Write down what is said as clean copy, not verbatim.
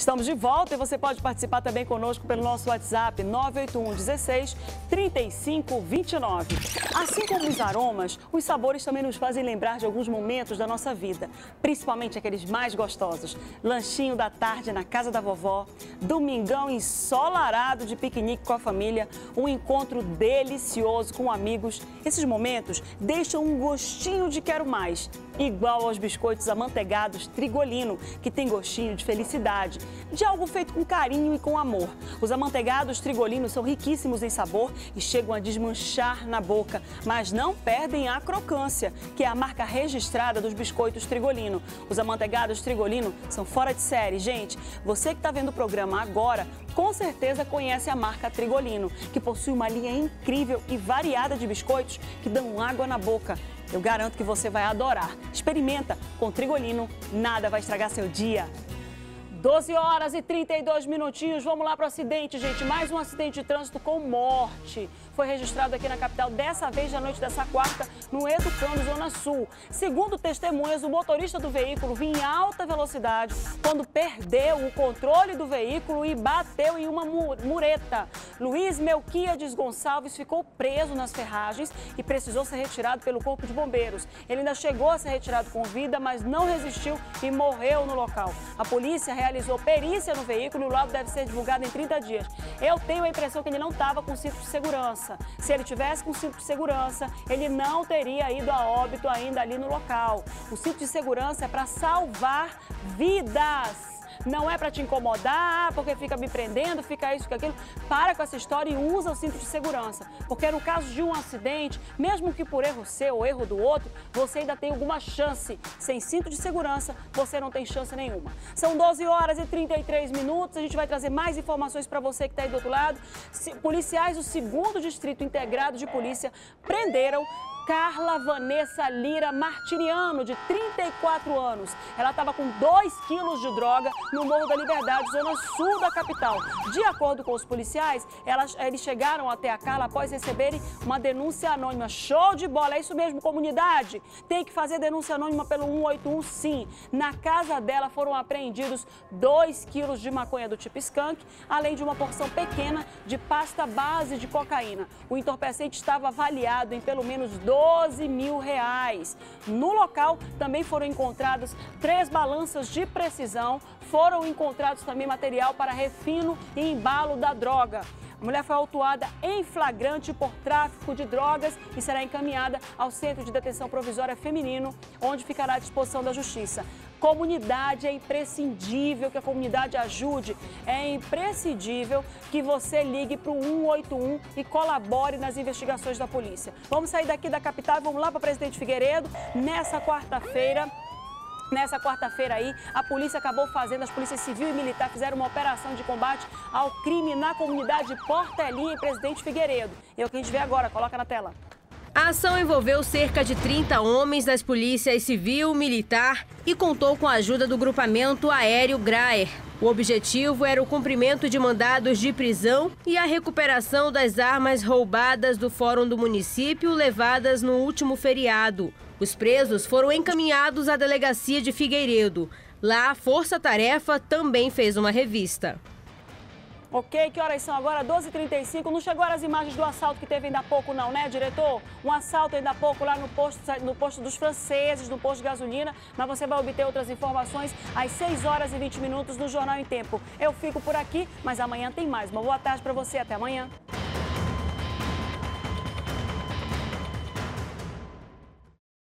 Estamos de volta e você pode participar também conosco pelo nosso WhatsApp 981 16 35 29. Assim como os aromas, os sabores também nos fazem lembrar de alguns momentos da nossa vida, principalmente aqueles mais gostosos. Lanchinho da tarde na casa da vovó, domingão ensolarado de piquenique com a família, um encontro delicioso com amigos. Esses momentos deixam um gostinho de quero mais, igual aos biscoitos amanteigados Trigolino, que tem gostinho de felicidade, de algo feito com carinho e com amor. Os amanteigados Trigolino são riquíssimos em sabor e chegam a desmanchar na boca, mas não perdem a crocância, que é a marca registrada dos biscoitos Trigolino. Os amanteigados Trigolino são fora de série, gente. Você que está vendo o programa agora, com certeza conhece a marca Trigolino, que possui uma linha incrível e variada de biscoitos que dão água na boca. Eu garanto que você vai adorar. Experimenta, com Trigolino, nada vai estragar seu dia. 12 horas e 32 minutinhos, vamos lá para o acidente, gente. Mais um acidente de trânsito com morte. Foi registrado aqui na capital, dessa vez na noite dessa quarta, no Educando, Zona Sul. Segundo testemunhas, o motorista do veículo vinha em alta velocidade quando perdeu o controle do veículo e bateu em uma mureta. Luiz Melquiades Gonçalves ficou preso nas ferragens e precisou ser retirado pelo Corpo de Bombeiros. Ele ainda chegou a ser retirado com vida, mas não resistiu e morreu no local. A polícia realizou perícia no veículo e o laudo deve ser divulgado em 30 dias. Eu tenho a impressão que ele não estava com cinto de segurança. Se ele tivesse com cinto de segurança, ele não teria ido a óbito ainda ali no local. O cinto de segurança é para salvar vidas. Não é para te incomodar, porque fica me prendendo, fica isso, fica aquilo. Para com essa história e usa o cinto de segurança. Porque no caso de um acidente, mesmo que por erro seu ou erro do outro, você ainda tem alguma chance. Sem cinto de segurança, você não tem chance nenhuma. São 12 horas e 33 minutos. A gente vai trazer mais informações para você que está aí do outro lado. Policiais do 2º Distrito Integrado de Polícia prenderam Carla Vanessa Lira Martiniano, de 34 anos. Ela estava com 2 quilos de droga no Morro da Liberdade, zona sul da capital. De acordo com os policiais, eles chegaram até a Carla após receberem uma denúncia anônima. Show de bola, é isso mesmo, comunidade? Tem que fazer denúncia anônima pelo 181, sim. Na casa dela foram apreendidos 2 quilos de maconha do tipo skunk, além de uma porção pequena de pasta base de cocaína. O entorpecente estava avaliado em pelo menos R$12 mil. No local também foram encontradas 3 balanças de precisão, foram encontrados também material para refino e embalo da droga. A mulher foi autuada em flagrante por tráfico de drogas e será encaminhada ao Centro de Detenção Provisória Feminino, onde ficará à disposição da Justiça. Comunidade, é imprescindível que a comunidade ajude, é imprescindível que você ligue para o 181 e colabore nas investigações da polícia. Vamos sair daqui da capital e vamos lá para Presidente Figueiredo. Nessa quarta-feira aí, a polícia acabou fazendo, as polícias civil e militar fizeram uma operação de combate ao crime na comunidade Portelinha e Presidente Figueiredo. E é o que a gente vê agora, coloca na tela. A ação envolveu cerca de 30 homens das polícias civil, militar e contou com a ajuda do grupamento aéreo Graer. O objetivo era o cumprimento de mandados de prisão e a recuperação das armas roubadas do fórum do município levadas no último feriado. Os presos foram encaminhados à delegacia de Figueiredo. Lá, a Força Tarefa também fez uma revista. Ok, que horas são agora? 12h35. Não chegou as imagens do assalto que teve ainda há pouco não, né, diretor? Um assalto ainda há pouco lá no posto dos franceses, no posto de gasolina. Mas você vai obter outras informações às 6 horas e 20 minutos no Jornal em Tempo. Eu fico por aqui, mas amanhã tem mais. Uma boa tarde para você. Até amanhã.